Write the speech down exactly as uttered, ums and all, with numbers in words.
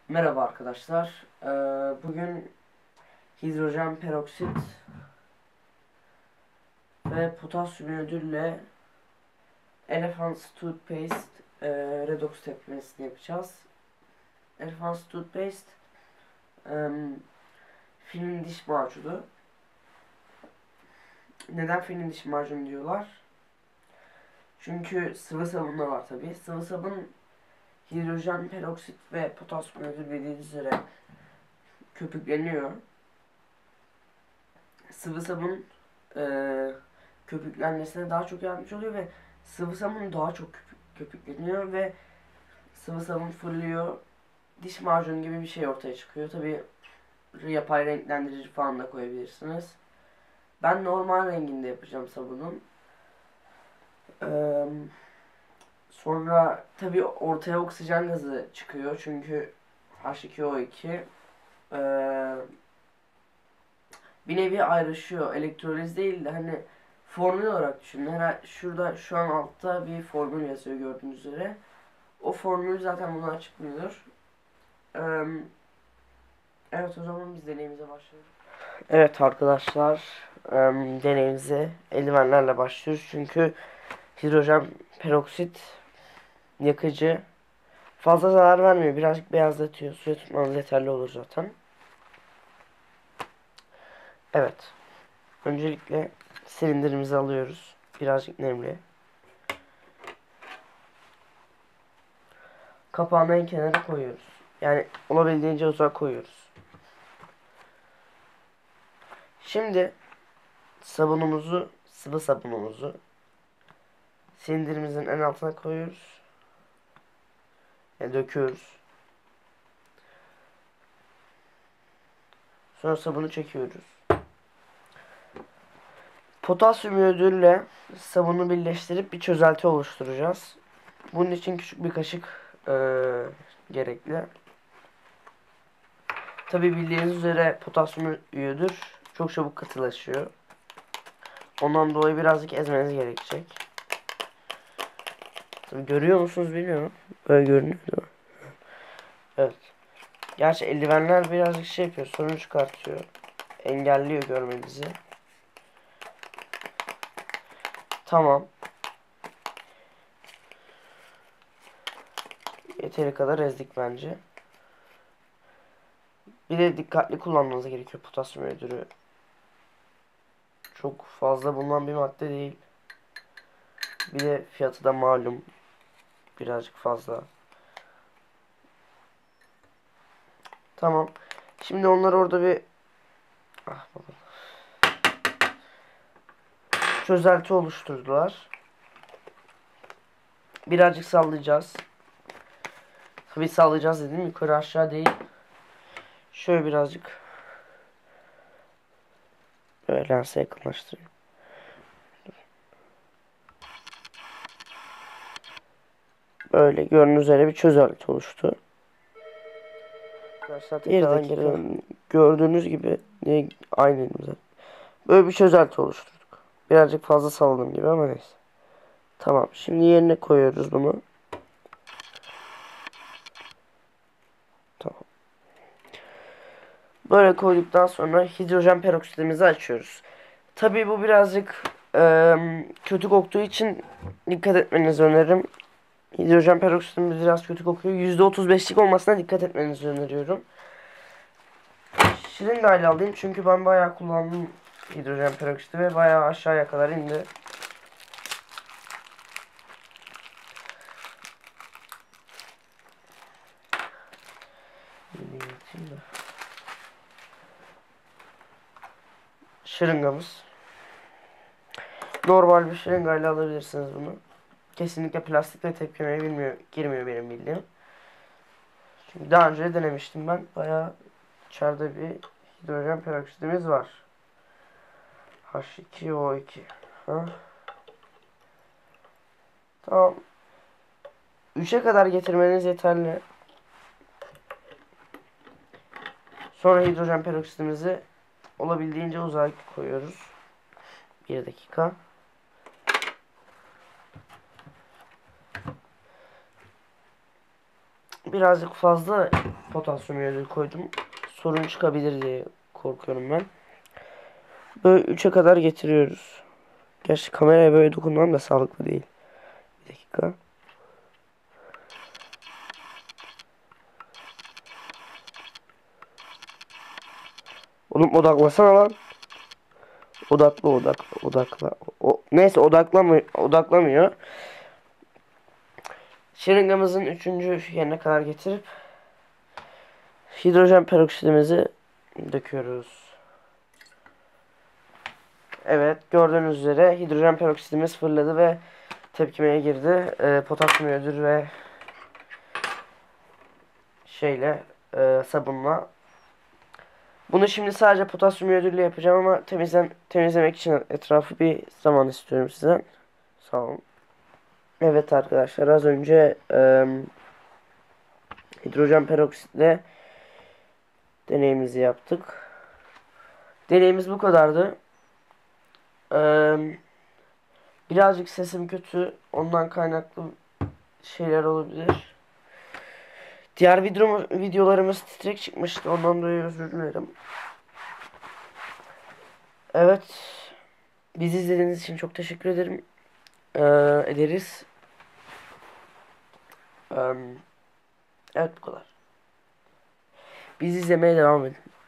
Merhaba arkadaşlar. Ee, bugün hidrojen peroksit ve potasyum iyodürle Elephant's Toothpaste e, redox tepkimesini yapacağız. Elephant's Toothpaste e, filin diş macunu. Neden filin diş macunu diyorlar? Çünkü sıvı sabunda var tabi. Sıvı sabun hidrojen peroksit ve potasyum iyodür bildiğiniz üzere köpükleniyor. Sıvı sabun e, köpüklenmesine daha çok yardımcı oluyor ve sıvı sabun daha çok köpük, köpükleniyor ve sıvı sabun fırlıyor. Diş macunu gibi bir şey ortaya çıkıyor. Tabi yapay renklendirici falan da koyabilirsiniz. Ben normal renginde yapacağım sabunun. Ee, sonra tabi ortaya oksijen gazı çıkıyor çünkü H iki O iki ee, bir nevi ayrışıyor. Elektroliz değil de hani formül olarak düşünün. Her, şurada şu an altta bir formül yazıyor gördüğünüz üzere. O formül zaten bunu açıklıyor. Ee, evet o zaman biz deneyimize başlayalım. Evet arkadaşlar e, deneyimize eldivenlerle başlıyoruz. Çünkü hidrojen peroksit yakıcı. Fazla zarar vermiyor. Birazcık beyazlatıyor. Suya tutmanız yeterli olur zaten. Evet. Öncelikle silindirimizi alıyoruz. Birazcık nemli. Kapağını en kenara koyuyoruz. Yani olabildiğince uzak koyuyoruz. Şimdi sabunumuzu, sıvı sabunumuzu silindirimizin en altına koyuyoruz. Yani döküyoruz. Sonra sabunu çekiyoruz. Potasyum iyodürle sabunu birleştirip bir çözelti oluşturacağız. Bunun için küçük bir kaşık ee, gerekli. Tabi bildiğiniz üzere potasyum iyodür çok çabuk katılaşıyor. Ondan dolayı birazcık ezmeniz gerekecek. Tabii görüyor musunuz bilmiyorum. Böyle görünüyor değil mi? Evet. Gerçi eldivenler birazcık şey yapıyor. Sorun çıkartıyor. Engelliyor görmenizi. Tamam. Yeteri kadar ezdik bence. Bir de dikkatli kullanmanız gerekiyor potasyum iyodürü. Çok fazla bulunan bir madde değil. Bir de fiyatı da malum. Birazcık fazla. Tamam. Şimdi onlar orada bir ah, baba. çözelti oluşturdular. Birazcık sallayacağız. Tabii sallayacağız dedim. Yukarı aşağı değil. Şöyle birazcık böyle lense yakınlaştırayım. Böyle gördüğünüz üzere bir çözelti oluştu. Arkadaşlar tekrardan geri dön. Gördüğünüz gibi aynı elimizde. Böyle bir çözelti oluşturduk. Birazcık fazla salladım gibi ama neyse. Tamam. Şimdi yerine koyuyoruz bunu. Tamam. Böyle koyduktan sonra hidrojen peroksitimizi açıyoruz. Tabii bu birazcık e, kötü koktuğu için dikkat etmenizi öneririm. Hidrojen peroksitimiz biraz kötü kokuyor. yüzde otuz beşlik olmasına dikkat etmenizi öneriyorum. Şırıngayla alayım çünkü ben bayağı kullandım hidrojen peroksiti ve bayağı aşağıya kadar indi. Şırıngamız. Normal bir şırıngayla alabilirsiniz bunu. Kesinlikle plastikle tepkimeye bilmiyor, girmiyor benim bildiğim. Çünkü daha önce denemiştim ben. Bayağı içeride bir hidrojen peroksitimiz var. H iki O iki. Ha? Tamam. üçe kadar getirmeniz yeterli. Sonra hidrojen peroksitimizi olabildiğince uzağa koyuyoruz. bir dakika. birazcık fazla potasyum iyodür koydum. Sorun çıkabilir diye korkuyorum ben. Böyle üçe kadar getiriyoruz. Gerçi kameraya böyle dokunmam da sağlıklı değil. Bir dakika. Oğlum odaklasana lan. Odaklı odaklı odakla. O, neyse odaklamıyor. Odaklamıyor. Şırıngamızın üçüncü yerine kadar getirip hidrojen peroksidimizi döküyoruz. Evet, gördüğünüz üzere hidrojen peroksidimiz fırladı ve tepkimeye girdi. E, potasyum iyodür ve şeyle e, sabunla. Bunu şimdi sadece potasyum iyodürle yapacağım ama temizlem temizlemek için etrafı bir zaman istiyorum sizden. Sağ olun. Evet arkadaşlar, az önce e, hidrojen peroksitle deneyimizi yaptık. Deneyimiz bu kadardı. Ee, birazcık sesim kötü. Ondan kaynaklı şeyler olabilir. Diğer video, videolarımız titrek çıkmıştı. Ondan dolayı özür dilerim. Evet. Bizi izlediğiniz için çok teşekkür ederim. Ee, ederiz. Ee, evet, bu kadar. Bizi izlemeye devam edin.